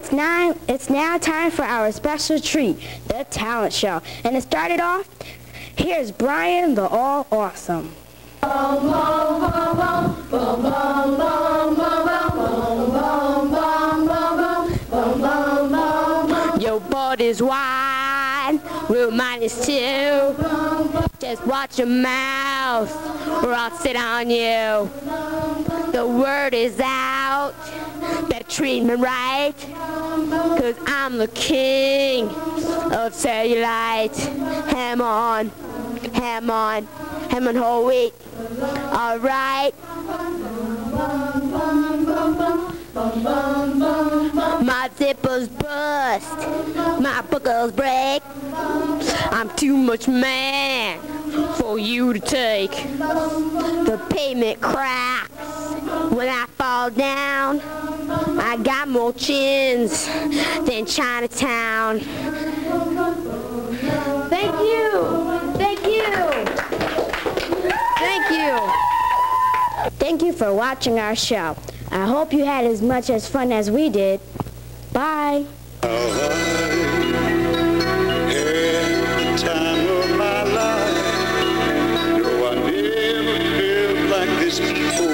It's now time for our special treat, the talent show. And to start it off, here's Brian the All Awesome. Your body's wide, well mine is too. Just watch your mouth, or I'll sit on you. The word is out, better treat me right, 'cause I'm the king of cellulite. Ham on, ham on, ham on whole wheat. Alright. My zippers bust, my buckles break. I'm too much man for you to take. The pavement cracks when I fall down. I got more chins than Chinatown. Thank you. Thank you. Thank you. Thank you for watching our show. I hope you had as much as fun as we did. Bye. Every time of my life, no, I never felt like this before.